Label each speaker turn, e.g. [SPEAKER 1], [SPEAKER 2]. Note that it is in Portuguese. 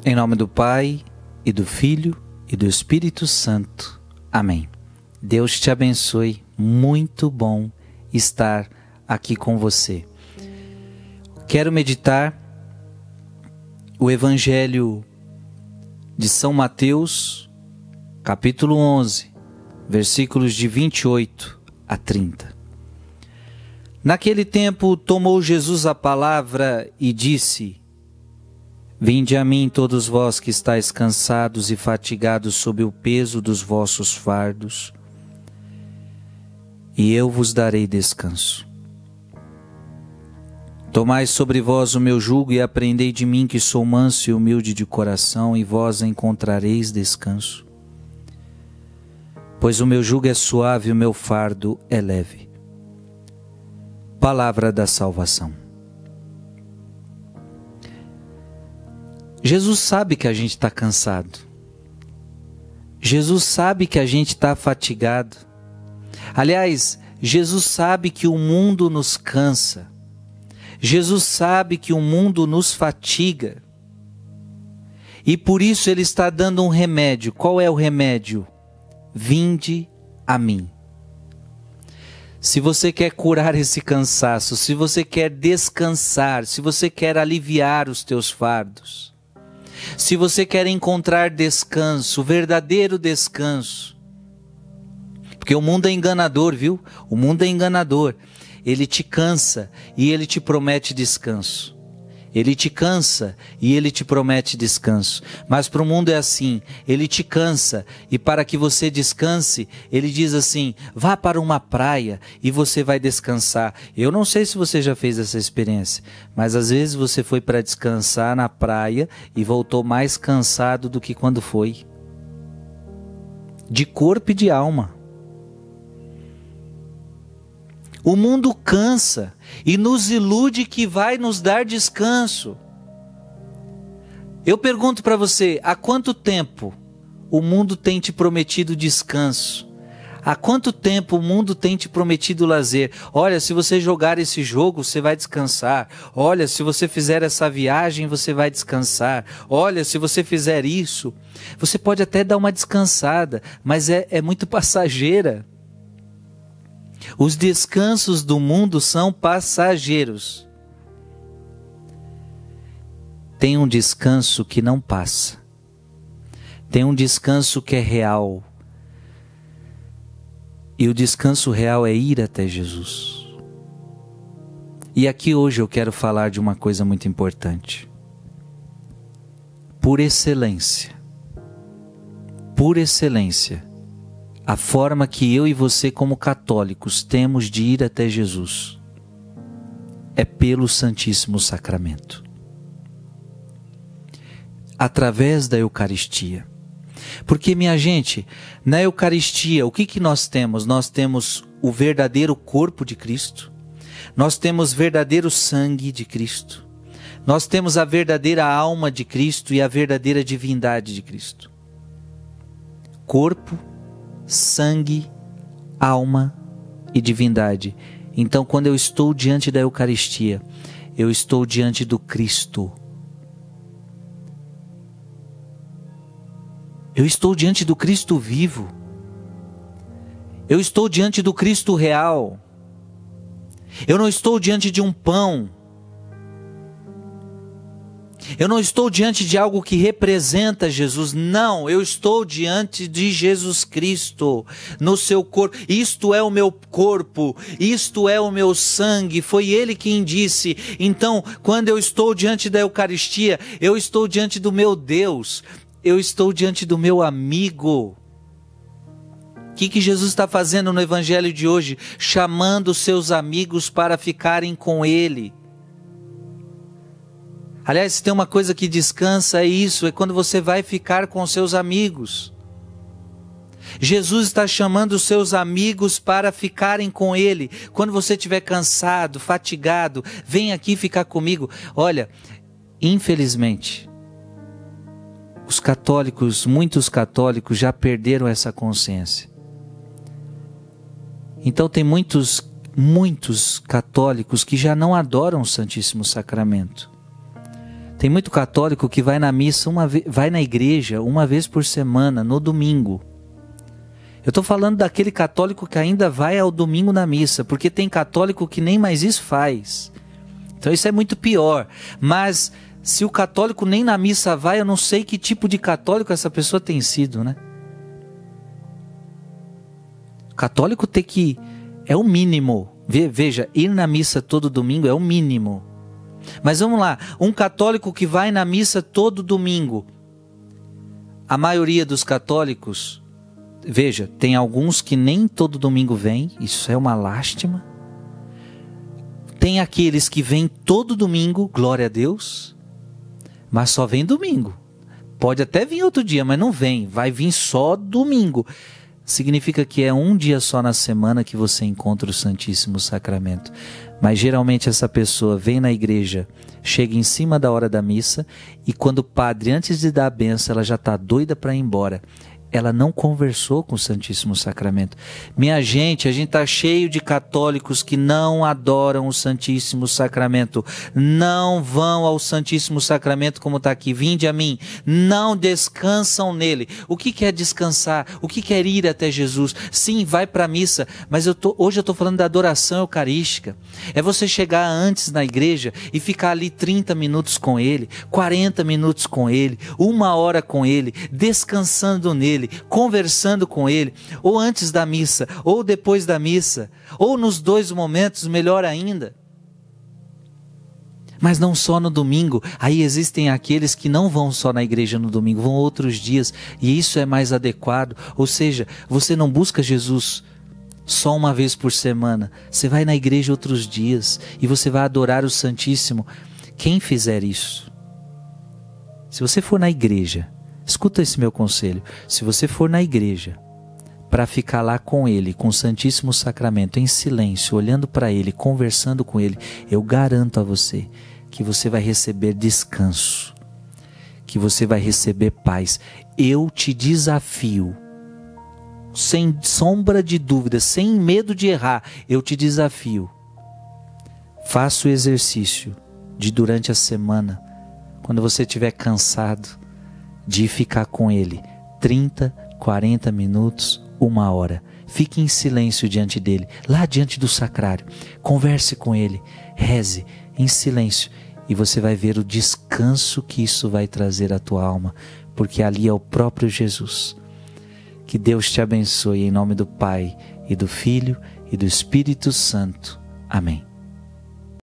[SPEAKER 1] Em nome do Pai, e do Filho, e do Espírito Santo. Amém. Deus te abençoe. Muito bom estar aqui com você. Quero meditar o Evangelho de São Mateus, capítulo 11, versículos de 28 a 30. Naquele tempo tomou Jesus a palavra e disse: Vinde a mim todos vós que estáis cansados e fatigados sob o peso dos vossos fardos, e eu vos darei descanso. Tomai sobre vós o meu jugo e aprendei de mim, que sou manso e humilde de coração, e vós encontrareis descanso. Pois o meu jugo é suave e o meu fardo é leve. Palavra da salvação. Jesus sabe que a gente está cansado. Jesus sabe que a gente está fatigado. Aliás, Jesus sabe que o mundo nos cansa. Jesus sabe que o mundo nos fatiga. E por isso Ele está dando um remédio. Qual é o remédio? Vinde a mim. Se você quer curar esse cansaço, se você quer descansar, se você quer aliviar os teus fardos, se você quer encontrar descanso, verdadeiro descanso, porque o mundo é enganador, viu? O mundo é enganador. Ele te cansa e ele te promete descanso. Ele te cansa e ele te promete descanso. Mas para o mundo é assim, ele te cansa e para que você descanse, ele diz assim: vá para uma praia e você vai descansar. Eu não sei se você já fez essa experiência, mas às vezes você foi para descansar na praia e voltou mais cansado do que quando foi. De corpo e de alma. O mundo cansa e nos ilude que vai nos dar descanso. Eu pergunto para você, há quanto tempo o mundo tem te prometido descanso? Há quanto tempo o mundo tem te prometido lazer? Olha, se você jogar esse jogo, você vai descansar. Olha, se você fizer essa viagem, você vai descansar. Olha, se você fizer isso, você pode até dar uma descansada, mas é muito passageira. Os descansos do mundo são passageiros. Tem um descanso que não passa. Tem um descanso que é real. E o descanso real é ir até Jesus. E aqui hoje eu quero falar de uma coisa muito importante. Por excelência, a forma que eu e você como católicos temos de ir até Jesus é pelo Santíssimo Sacramento. Através da Eucaristia. Porque, minha gente, na Eucaristia, o que nós temos? Nós temos o verdadeiro corpo de Cristo. Nós temos o verdadeiro sangue de Cristo. Nós temos a verdadeira alma de Cristo e a verdadeira divindade de Cristo. Corpo, sangue, alma e divindade. Então, quando eu estou diante da Eucaristia, eu estou diante do Cristo. Eu estou diante do Cristo vivo. Eu estou diante do Cristo real. Eu não estou diante de um pão. Eu não estou diante de algo que representa Jesus. Não, eu estou diante de Jesus Cristo, no seu corpo. Isto é o meu corpo, isto é o meu sangue. Foi Ele quem disse. Então, quando eu estou diante da Eucaristia, eu estou diante do meu Deus. Eu estou diante do meu amigo. O que Jesus está fazendo no Evangelho de hoje? Chamando seus amigos para ficarem com Ele. Aliás, se tem uma coisa que descansa, é isso, é quando você vai ficar com seus amigos. Jesus está chamando os seus amigos para ficarem com Ele. Quando você estiver cansado, fatigado, vem aqui ficar comigo. Olha, infelizmente, os católicos, muitos católicos já perderam essa consciência. Então tem muitos católicos que já não adoram o Santíssimo Sacramento. Tem muito católico que vai na missa, vai na igreja uma vez por semana, no domingo. Eu estou falando daquele católico que ainda vai ao domingo na missa, porque tem católico que nem mais isso faz. Então isso é muito pior. Mas se o católico nem na missa vai, eu não sei que tipo de católico essa pessoa tem sido, né? O católico tem que... é o mínimo. Veja, ir na missa todo domingo é o mínimo. Mas vamos lá, um católico que vai na missa todo domingo. A maioria dos católicos... Veja, tem alguns que nem todo domingo vêm, isso é uma lástima. Tem aqueles que vêm todo domingo, glória a Deus, mas só vem domingo. Pode até vir outro dia, mas não vem, vai vir só domingo. Significa que é um dia só na semana que você encontra o Santíssimo Sacramento. Mas geralmente essa pessoa vem na igreja, chega em cima da hora da missa e quando o padre, antes de dar a bênção, ela já está doida para ir embora. Ela não conversou com o Santíssimo Sacramento. Minha gente, a gente está cheio de católicos que não adoram o Santíssimo Sacramento. Não vão ao Santíssimo Sacramento como está aqui. Vinde a mim. Não descansam nele. O que quer descansar? O que quer ir até Jesus? Sim, vai para a missa. Mas hoje eu estou falando da adoração eucarística. É você chegar antes na igreja e ficar ali 30 minutos com ele, 40 minutos com ele, 1 hora com ele, descansando nele, conversando com ele, ou antes da missa, ou depois da missa, ou nos dois momentos, melhor ainda. Mas não só no domingo. Aí existem aqueles que não vão só na igreja no domingo, vão outros dias, e isso é mais adequado. Ou seja, você não busca Jesus só uma vez por semana, você vai na igreja outros dias, e você vai adorar o Santíssimo. Quem fizer isso, se você for na igreja, escuta esse meu conselho, se você for na igreja para ficar lá com ele, com o Santíssimo Sacramento, em silêncio, olhando para ele, conversando com ele, eu garanto a você que você vai receber descanso, que você vai receber paz. Eu te desafio, sem sombra de dúvida, sem medo de errar, eu te desafio. Faça o exercício de durante a semana, quando você estiver cansado, de ficar com ele 30, 40 minutos, 1 hora. Fique em silêncio diante dele, lá diante do sacrário. Converse com ele, reze em silêncio e você vai ver o descanso que isso vai trazer à tua alma, porque ali é o próprio Jesus. Que Deus te abençoe em nome do Pai e do Filho e do Espírito Santo. Amém.